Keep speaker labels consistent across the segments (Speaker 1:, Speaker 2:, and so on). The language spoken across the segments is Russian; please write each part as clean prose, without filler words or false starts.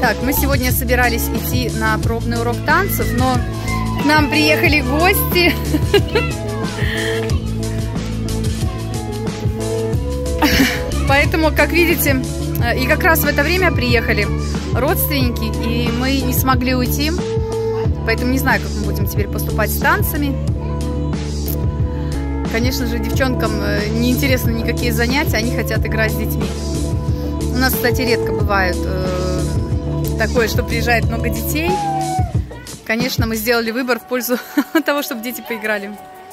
Speaker 1: Так, мы сегодня собирались идти на пробный урок танцев, но к нам приехали гости. Поэтому, как видите, и как раз в это время приехали родственники, и мы не смогли уйти. Поэтому не знаю, как мы будем теперь поступать с танцами. Конечно же, девчонкам не интересны никакие занятия, они хотят играть с детьми. У нас, кстати, редко бывает такое, что приезжает много детей. Конечно, мы сделали выбор в пользу того, чтобы дети поиграли.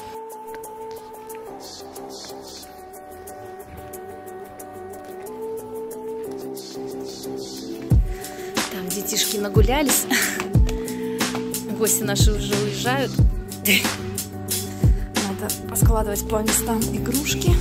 Speaker 1: Там детишки нагулялись. Гости наши уже уезжают. Надо поскладывать по местам игрушки.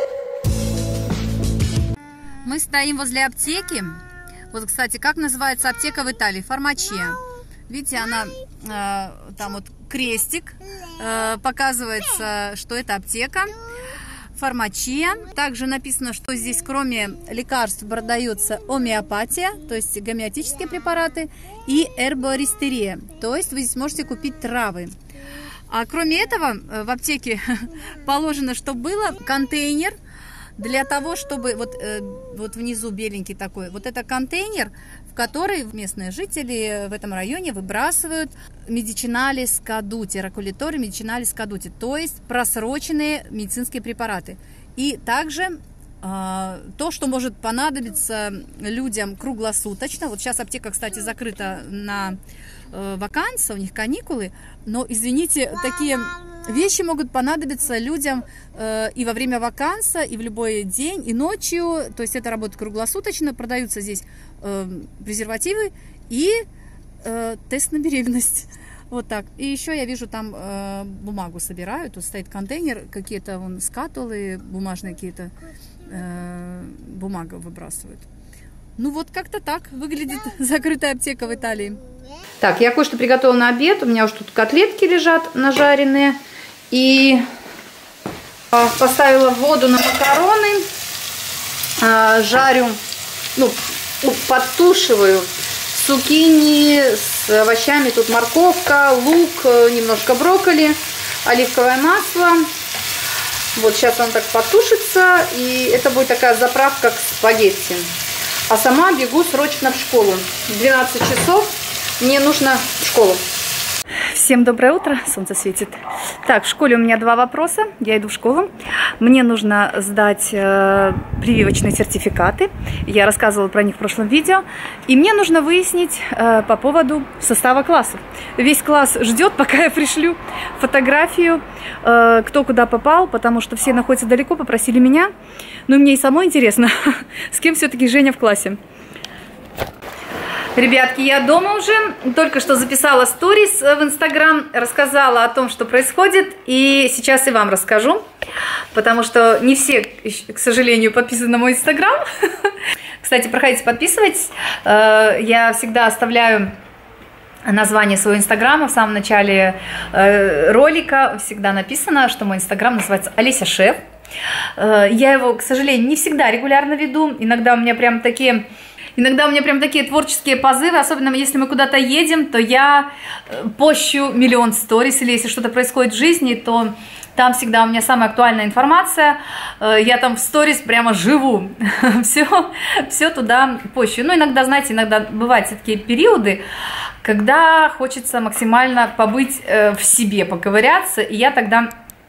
Speaker 1: Мы стоим возле аптеки. Вот, кстати, как называется аптека в Италии? Фармачия. Видите, она там вот крестик, показывается, что это аптека. Фармачия. Также написано, что здесь кроме лекарств продается гомеопатия, то есть гомеопатические препараты, и эрбористерия, то есть вы здесь можете купить травы. А кроме этого в аптеке положено, чтобы было контейнер для того, чтобы вот внизу беленький такой, вот это контейнер, в который местные жители в этом районе выбрасывают медичинали скадути, ракулиторы медичинали скадути, то есть просроченные медицинские препараты. И также то, что может понадобиться людям круглосуточно. Вот сейчас аптека, кстати, закрыта на вакансии, у них каникулы, но, извините, такие вещи могут понадобиться людям и во время ваканса, и в любой день, и ночью. То есть это работает круглосуточно, продаются здесь презервативы и тест на беременность. Вот так. И еще я вижу, там бумагу собирают, тут стоит контейнер, какие-то вон скатулы, бумажные какие-то, бумагу выбрасывают. Ну вот как-то так выглядит закрытая аптека в Италии. Так, я кое-что приготовила на обед. У меня уже тут котлетки лежат нажаренные. И поставила воду на макароны. Жарю, подтушиваю цукини с овощами. Тут морковка, лук, немножко брокколи, оливковое масло. Вот сейчас он так потушится, и это будет такая заправка к спагетти. А сама бегу срочно в школу. 12 часов, мне нужно в школу. Всем доброе утро, солнце светит. Так, в школе у меня 2 вопроса, я иду в школу. Мне нужно сдать прививочные сертификаты, я рассказывала про них в прошлом видео. И мне нужно выяснить по поводу состава классов. Весь класс ждет, пока я пришлю фотографию, кто куда попал, потому что все находятся далеко, попросили меня. Но мне и самой интересно, с кем все-таки Женя в классе. Ребятки, я дома уже, только что записала сторис в Инстаграм, рассказала о том, что происходит, и сейчас и вам расскажу, потому что не все, к сожалению, подписаны на мой Инстаграм. Кстати, проходите, подписывайтесь, я всегда оставляю название своего Инстаграма в самом начале ролика, всегда написано, что мой Инстаграм называется Олеся Шеф. Я его, к сожалению, не всегда регулярно веду, иногда у меня прям такие творческие позывы, особенно если мы куда-то едем, то я пощу миллион сторис, или если что-то происходит в жизни, то там всегда у меня самая актуальная информация, я там в сторис прямо живу, все туда пощу. Ну, иногда, знаете, иногда бывают такие периоды, когда хочется максимально побыть в себе, поковыряться, и я тогда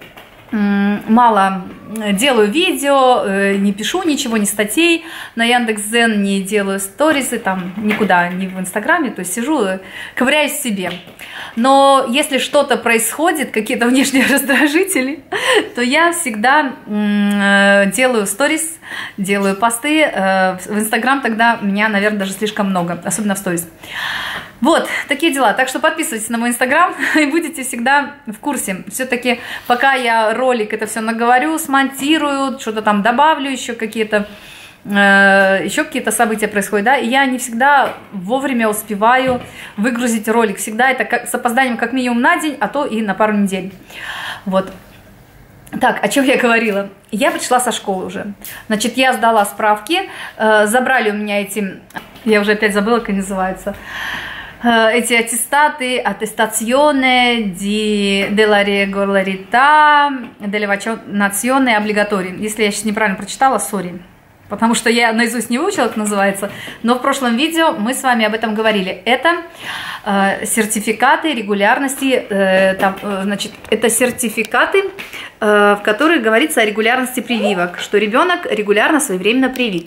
Speaker 1: мало делаю видео, не пишу ничего, ни статей на Яндекс.Дзен, не делаю сторизы, там никуда, не в Инстаграме, то есть сижу, ковыряюсь в себе. Но если что-то происходит, какие-то внешние раздражители, то я всегда делаю сторис, делаю посты. В Инстаграм тогда меня, наверное, даже слишком много, особенно в сторис. Вот, такие дела. Так что подписывайтесь на мой Инстаграм и будете всегда в курсе. Все-таки пока я ролик это все наговорю, смонтирую, что-то там добавлю, еще какие-то события происходят, да, и я не всегда вовремя успеваю выгрузить ролик. Всегда это с опозданием как минимум на день, а то и на пару недель. Вот. Так, о чем я говорила? Я пришла со школы уже. Значит, я сдала справки, забрали у меня эти, я уже опять забыла, как они называются, эти аттестаты, attestazione della regolarità dell'evacuazione obbligatoria. Если я сейчас неправильно прочитала, сори. Потому что я наизусть не выучила, как называется, но в прошлом видео мы с вами об этом говорили. Это сертификаты регулярности, значит, это сертификаты, в которых говорится о регулярности прививок, что ребенок регулярно своевременно привит.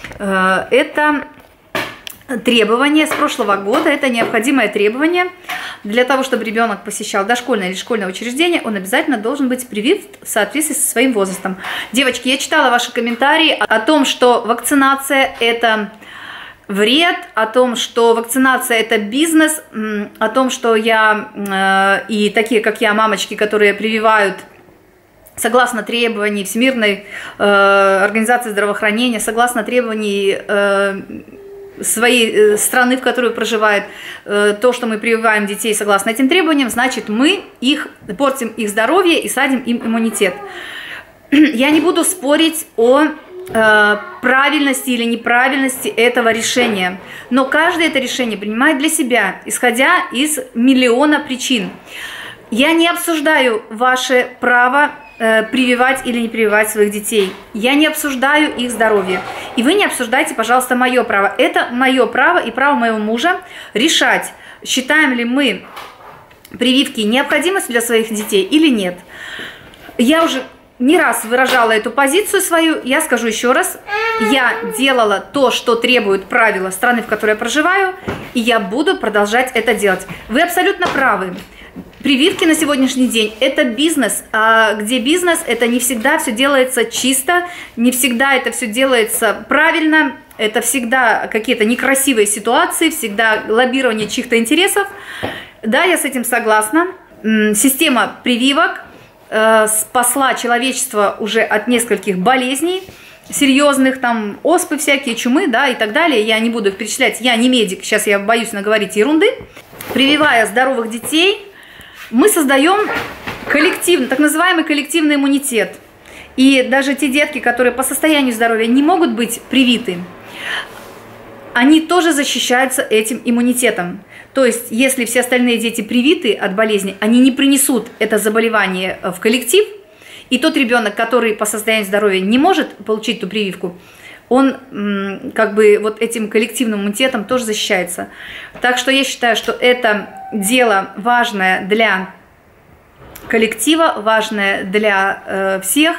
Speaker 1: Это требование с прошлого года, это необходимое требование. Для того, чтобы ребенок посещал дошкольное или школьное учреждение, он обязательно должен быть привит в соответствии со своим возрастом. Девочки, я читала ваши комментарии о том, что вакцинация – это вред, о том, что вакцинация – это бизнес, о том, что я и такие, как я, мамочки, которые прививают согласно требований Всемирной организации здравоохранения, согласно требований своей страны, в которой проживает, то, что мы прививаем детей согласно этим требованиям, значит, мы портим их здоровье и садим им иммунитет. Я не буду спорить о правильности или неправильности этого решения, но каждый это решение принимает для себя, исходя из миллиона причин. Я не обсуждаю ваше право прививать или не прививать своих детей. Я не обсуждаю их здоровье. И вы не обсуждайте, пожалуйста, мое право. Это мое право и право моего мужа решать, считаем ли мы прививки необходимостью для своих детей или нет. Я уже не раз выражала эту позицию свою. Я скажу еще раз. Я делала то, что требуют правила страны, в которой я проживаю, и я буду продолжать это делать. Вы абсолютно правы. Прививки на сегодняшний день – это бизнес, а где бизнес, это не всегда все делается чисто, не всегда это все делается правильно, это всегда какие-то некрасивые ситуации, всегда лоббирование чьих-то интересов. Да, я с этим согласна. Система прививок спасла человечество уже от нескольких болезней серьезных, там оспы всякие, чумы, да, и так далее. Я не буду их перечислять, я не медик, сейчас я боюсь наговорить ерунды. Прививая здоровых детей, мы создаем коллективный, так называемый коллективный иммунитет. И даже те детки, которые по состоянию здоровья не могут быть привиты, они тоже защищаются этим иммунитетом. То есть, если все остальные дети привиты от болезни, они не принесут это заболевание в коллектив, и тот ребенок, который по состоянию здоровья не может получить ту прививку, он как бы вот этим коллективным иммунитетом тоже защищается. Так что я считаю, что это дело важное для коллектива, важное для всех.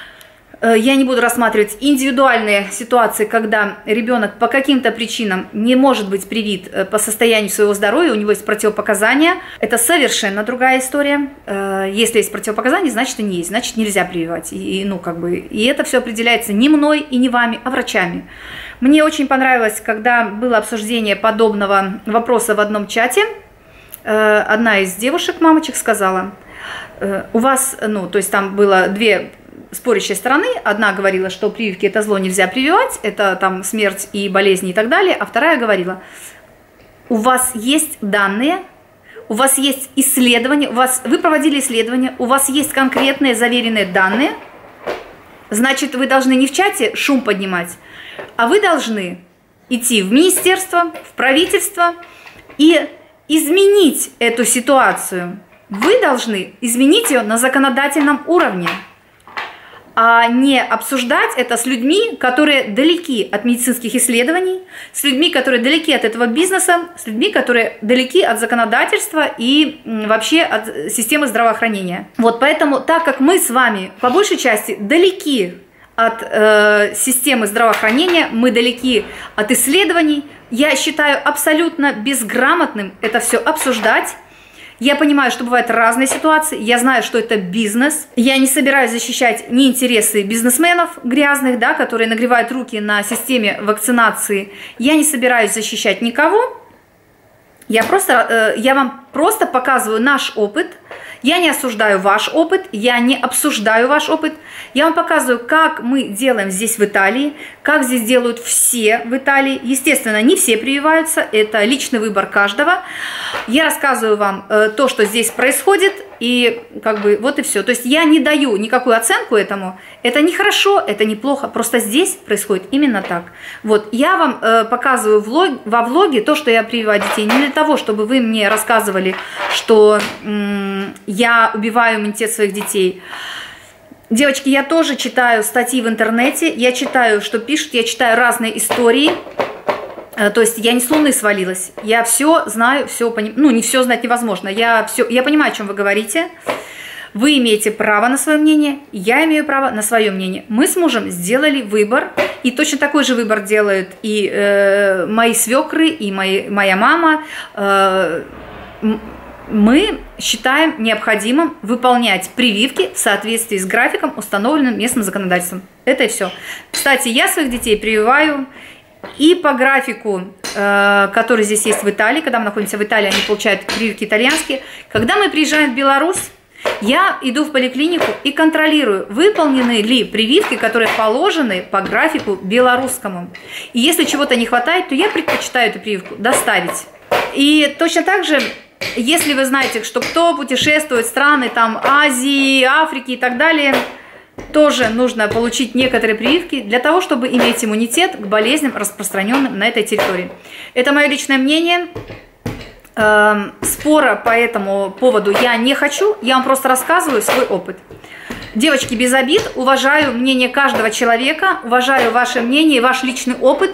Speaker 1: Я не буду рассматривать индивидуальные ситуации, когда ребенок по каким-то причинам не может быть привит по состоянию своего здоровья, у него есть противопоказания. Это совершенно другая история. Если есть противопоказания, значит и не есть, значит нельзя прививать. И это все определяется не мной и не вами, а врачами. Мне очень понравилось, когда было обсуждение подобного вопроса в одном чате. Одна из девушек, мамочек, сказала, у вас, то есть там было две спорящие стороны. Одна говорила, что прививки это зло, нельзя прививать, это там смерть и болезни и так далее. А вторая говорила, у вас есть данные, у вас есть исследования, вы проводили исследования, у вас есть конкретные заверенные данные, значит, вы должны не в чате шум поднимать, а вы должны идти в министерство, в правительство и изменить эту ситуацию. Вы должны изменить ее на законодательном уровне, а не обсуждать это с людьми, которые далеки от медицинских исследований, с людьми, которые далеки от этого бизнеса, с людьми, которые далеки от законодательства и вообще от системы здравоохранения. Вот поэтому, так как мы с вами по большей части далеки от системы здравоохранения, мы далеки от исследований, я считаю абсолютно безграмотным это все обсуждать. Я понимаю, что бывают разные ситуации, я знаю, что это бизнес. Я не собираюсь защищать ни интересы бизнесменов грязных, да, которые нагревают руки на системе вакцинации. Я не собираюсь защищать никого. Я вам просто показываю наш опыт. Я не осуждаю ваш опыт, я не обсуждаю ваш опыт. Я вам показываю, как мы делаем здесь в Италии, как здесь делают все в Италии. Естественно, не все прививаются, это личный выбор каждого. Я рассказываю вам то, что здесь происходит. и как бы вот и все. То есть я не даю никакую оценку этому. Это не хорошо, это не плохо. Просто здесь происходит именно так. Вот я вам показываю во влоге то, что я прививаю детей. Не для того, чтобы вы мне рассказывали, что я убиваю иммунитет своих детей. Девочки, я тоже читаю статьи в интернете. Я читаю, что пишут. Я читаю разные истории. То есть я не с луны свалилась, я все знаю, все понимаю, ну не все знать невозможно, я понимаю, о чем вы говорите, вы имеете право на свое мнение, я имею право на свое мнение. Мы с мужем сделали выбор, и точно такой же выбор делают и мои свекры, и моя мама. Мы считаем необходимым выполнять прививки в соответствии с графиком, установленным местным законодательством. Это и все. Кстати, я своих детей прививаю и по графику, который здесь есть в Италии. Когда мы находимся в Италии, они получают прививки итальянские. Когда мы приезжаем в Беларусь, я иду в поликлинику и контролирую, выполнены ли прививки, которые положены по графику белорусскому. И если чего-то не хватает, то я предпочитаю эту прививку доставить. И точно так же, если вы знаете, что кто путешествует в страны там Азии, Африки и так далее, тоже нужно получить некоторые прививки для того, чтобы иметь иммунитет к болезням, распространенным на этой территории. Это мое личное мнение. Спора по этому поводу я не хочу, я вам просто рассказываю свой опыт. Девочки, без обид, уважаю мнение каждого человека, уважаю ваше мнение, ваш личный опыт.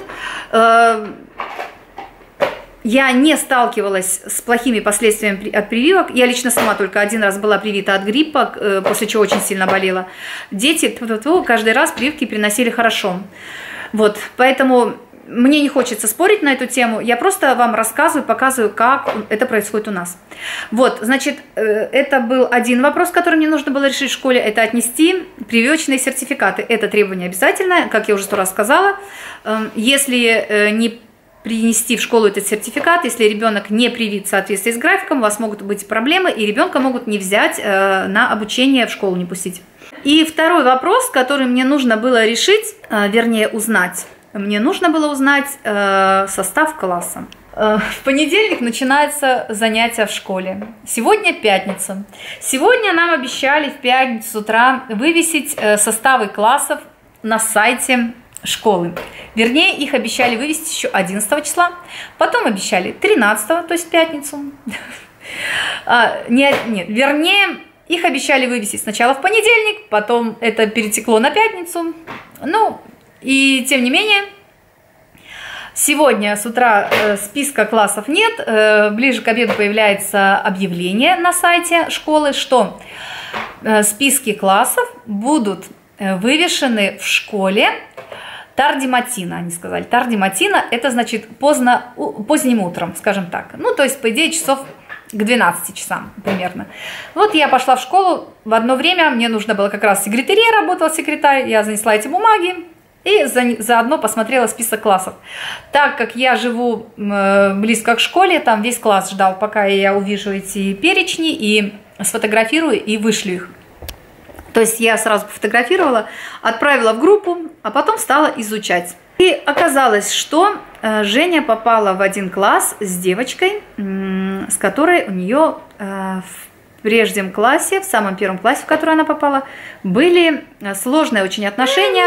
Speaker 1: Я не сталкивалась с плохими последствиями от прививок. Я лично сама только один раз была привита от гриппа, после чего очень сильно болела. Дети каждый раз прививки приносили хорошо. Вот, поэтому мне не хочется спорить на эту тему. Я просто вам рассказываю, показываю, как это происходит у нас. Вот, значит, это был один вопрос, который мне нужно было решить в школе. Это отнести прививочные сертификаты. Это требование обязательное, как я уже 100 раз сказала. Если не принести в школу этот сертификат, если ребенок не привит в соответствии с графиком, у вас могут быть проблемы, и ребенка могут не взять на обучение, в школу не пустить. И второй вопрос, который мне нужно было решить, вернее узнать. Мне нужно было узнать состав класса. В понедельник начинается занятие в школе. Сегодня пятница. Сегодня нам обещали в пятницу с утра вывесить составы классов на сайте школы. Вернее, их обещали вывести еще 11 числа, потом обещали 13, то есть в пятницу. Нет, вернее, их обещали вывесить сначала в понедельник, потом это перетекло на пятницу. Ну, и тем не менее, сегодня с утра списка классов нет, ближе к обеду появляется объявление на сайте школы, что списки классов будут вывешены в школе тарди матина, они сказали. Тарди матина, это значит поздним утром, скажем так. Ну, то есть, по идее, часов к 12 часам примерно. Вот я пошла в школу, в одно время мне нужно было как раз в секретаре, работал секретарь, я занесла эти бумаги и заодно посмотрела список классов. Так как я живу близко к школе, там весь класс ждал, пока я увижу эти перечни и сфотографирую и вышлю их. То есть я сразу пофотографировала, отправила в группу, а потом стала изучать. И оказалось, что Женя попала в один класс с девочкой, с которой у нее в прежнем классе, в самом первом классе, в который она попала, были сложные очень отношения.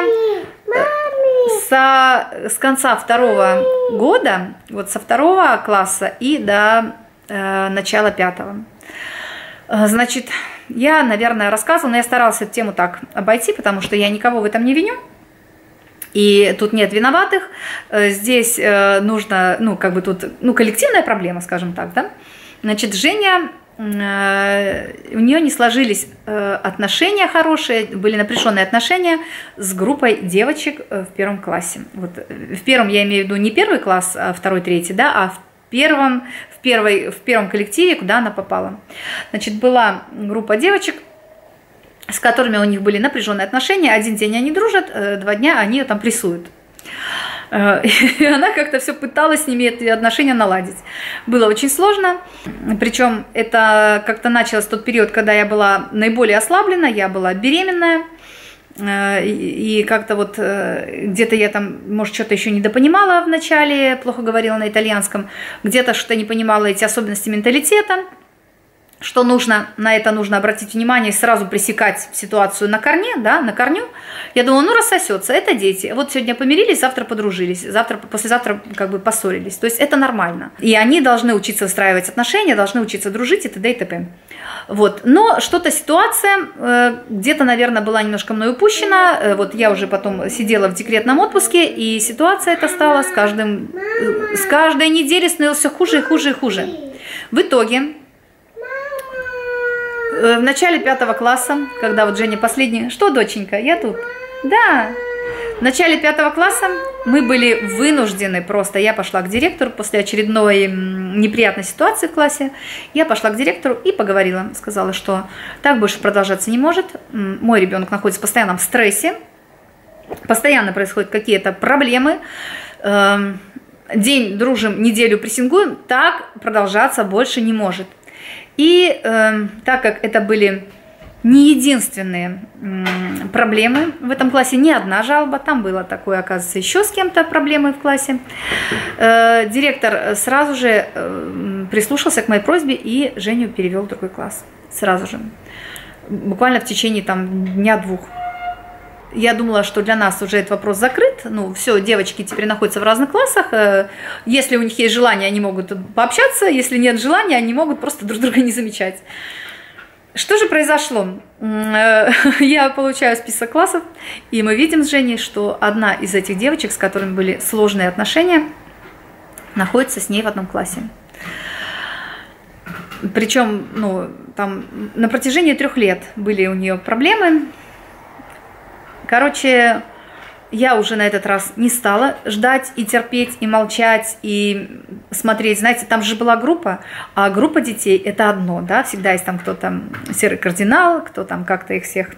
Speaker 1: С конца 2-го года, вот со 2-го класса и до начала 5-го. Значит, я, наверное, рассказывала, но я старалась эту тему так обойти, потому что я никого в этом не виню. И тут нет виноватых. Здесь нужно, ну, как бы тут, ну, коллективная проблема, скажем так, да. Значит, Женя, у нее не сложились отношения хорошие, были напряженные отношения с группой девочек в первом классе. Вот, в первом, я имею в виду не первый класс, а 2-й, 3-й, да, а в первом коллективе, куда она попала. Значит, была группа девочек, с которыми у них были напряженные отношения. Один день они дружат, 2 дня они ее там прессуют. И она как-то все пыталась с ними эти отношения наладить. Было очень сложно. Причем это как-то началось в тот период, когда я была наиболее ослаблена, я была беременная. И как-то вот где-то я там, может, что-то еще недопонимала в начале, плохо говорила на итальянском, где-то что-то не понимала эти особенности менталитета. что на это нужно обратить внимание и сразу пресекать ситуацию на корне, да, на корню. Я думала, ну рассосется, это дети. Вот сегодня помирились, завтра подружились, послезавтра как бы поссорились. То есть это нормально. И они должны учиться выстраивать отношения, должны учиться дружить и т.д. и т.п. Вот. Но что-то ситуация где-то, наверное, была немножко мной упущена. Вот я уже потом сидела в декретном отпуске, и ситуация эта стала с каждой неделей становилась все хуже и хуже и хуже. В итоге в начале 5 класса, когда вот Женя последняя... Что, доченька, я тут? Да. В начале 5 класса мы были вынуждены просто... Я пошла к директору после очередной неприятной ситуации в классе. Я пошла к директору и поговорила. Сказала, что так больше продолжаться не может. Мой ребенок находится в постоянном стрессе. Постоянно происходят какие-то проблемы. День дружим, неделю прессингуем. Так продолжаться больше не может. И так как это были не единственные проблемы в этом классе, не одна жалоба, там было такое, оказывается, еще с кем-то проблемы в классе, директор сразу же прислушался к моей просьбе и Женю перевел в другой класс. Сразу же. Буквально в течение дня-двух. Я думала, что для нас уже этот вопрос закрыт. Ну, все, девочки теперь находятся в разных классах. Если у них есть желание, они могут пообщаться. Если нет желания, они могут просто друг друга не замечать. Что же произошло? Я получаю список классов, и мы видим с Женей, что одна из этих девочек, с которыми были сложные отношения, находится с ней в одном классе. Причем, там на протяжении 3 лет были у нее проблемы. Короче, я уже на этот раз не стала ждать и терпеть, и молчать, и смотреть. Знаете, там же была группа, а группа детей – это одно, да, всегда есть там кто-то серый кардинал, кто там как-то их всех,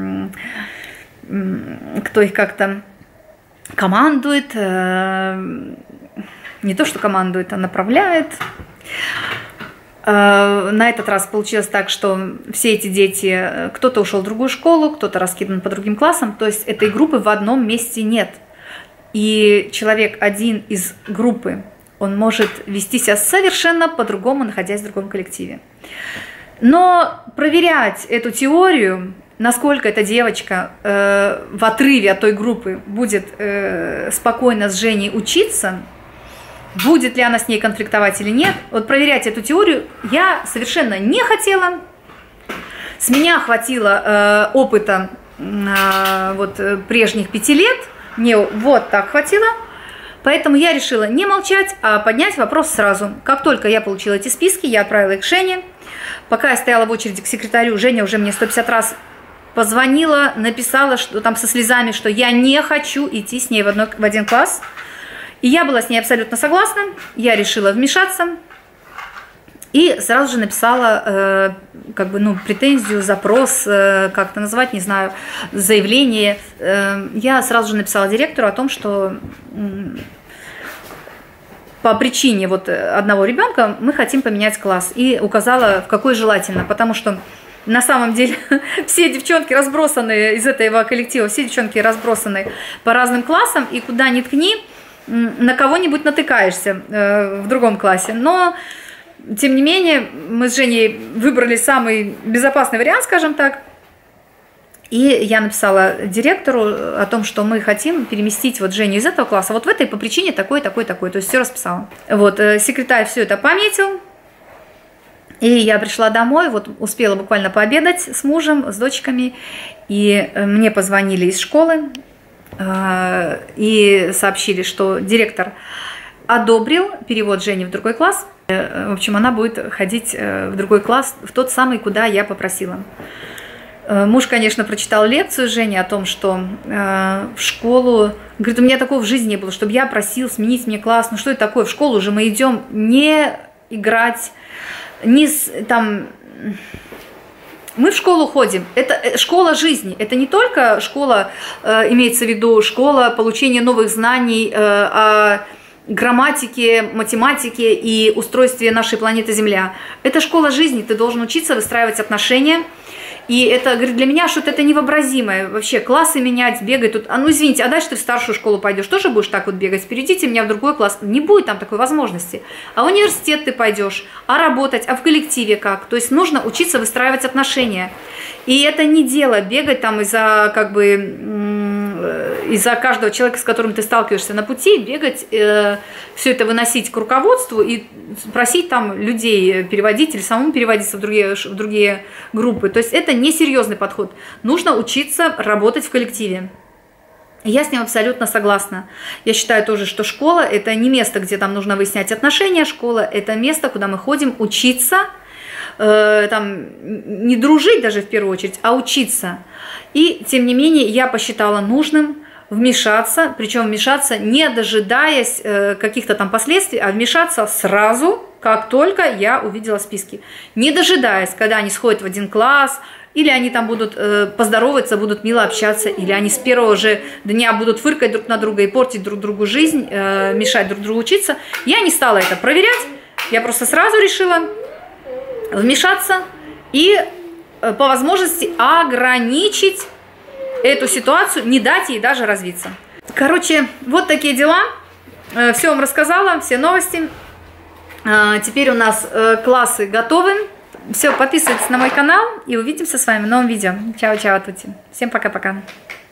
Speaker 1: кто их как-то командует, не то, что командует, а направляет. На этот раз получилось так, что все эти дети, кто-то ушел в другую школу, кто-то раскидан по другим классам, то есть этой группы в одном месте нет. И человек один из группы, он может вести себя совершенно по-другому, находясь в другом коллективе. Но проверять эту теорию, насколько эта девочка в отрыве от той группы будет спокойно с Женей учиться, будет ли она с ней конфликтовать или нет, вот проверять эту теорию я совершенно не хотела. С меня хватило опыта прежних 5 лет, мне вот так хватило. Поэтому я решила не молчать, а поднять вопрос сразу. Как только я получила эти списки, я отправила их Жене. Пока я стояла в очереди к секретарю, Женя уже мне 150 раз позвонила, написала, что там со слезами, что я не хочу идти с ней в один класс. И я была с ней абсолютно согласна, я решила вмешаться и сразу же написала претензию, запрос, как это назвать, не знаю, заявление. Я сразу же написала директору о том, что по причине одного ребенка мы хотим поменять класс, и указала, в какой желательно, потому что на самом деле все девчонки разбросаны из этого коллектива, все девчонки разбросаны по разным классам, и куда ни ткни, на кого-нибудь натыкаешься в другом классе. Но, тем не менее, мы с Женей выбрали самый безопасный вариант, скажем так. И я написала директору о том, что мы хотим переместить Женю из этого класса в этой по причине такой. То есть все расписала. Секретарь все это пометил. И я пришла домой, успела буквально пообедать с мужем, с дочками. И мне позвонили из школы. И сообщили, что директор одобрил перевод Жени в другой класс. В общем, она будет ходить в другой класс, в тот самый, куда я попросила. Муж, конечно, прочитал лекцию Жени о том, что в школу... Говорит, у меня такого в жизни не было, чтобы я просил сменить мне класс. Ну что это такое? В школу уже мы идем не играть, не там... Мы в школу ходим, это школа жизни, это не только школа, имеется в виду школа получения новых знаний о грамматике, математике и устройстве нашей планеты Земля. Это школа жизни, ты должен учиться выстраивать отношения И это, говорит, для меня что-то это невообразимое. Вообще, классы менять, бегать тут. А ну, извините, а дальше ты в старшую школу пойдешь, тоже будешь так вот бегать? Перейдите меня в другой класс. Не будет там такой возможности. А в университет ты пойдешь, а работать, а в коллективе как? То есть нужно учиться выстраивать отношения. И это не дело бегать там из-за, как бы, из-за каждого человека, с которым ты сталкиваешься на пути, бегать, все это выносить к руководству и просить там людей переводить или самому переводиться в другие группы. То есть это несерьезный подход. Нужно учиться работать в коллективе. Я с ним абсолютно согласна. Я считаю тоже, что школа – это не место, где там нужно выяснять отношения. Школа – это место, куда мы ходим учиться, там, не дружить даже в первую очередь, а учиться. И, тем не менее, я посчитала нужным вмешаться, причем вмешаться не дожидаясь каких-то там последствий, а вмешаться сразу, как только я увидела списки. Не дожидаясь, когда они сходят в один класс, или они там будут поздороваться, будут мило общаться, или они с первого же дня будут фыркать друг на друга и портить друг другу жизнь, мешать друг другу учиться. Я не стала это проверять, я просто сразу решила вмешаться и по возможности ограничить эту ситуацию, не дать ей даже развиться. Короче, вот такие дела. Все вам рассказала, все новости. Теперь у нас классы готовы. Все, подписывайтесь на мой канал и увидимся с вами в новом видео. Чао-чао, тути. Всем пока-пока.